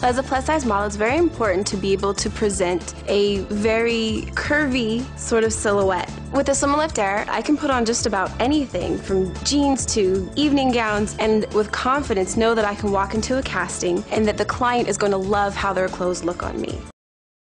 As a plus-size model, it's very important to be able to present a very curvy sort of silhouette. With the Slim Lift AIRE, I can put on just about anything from jeans to evening gowns, and with confidence know that I can walk into a casting and that the client is going to love how their clothes look on me.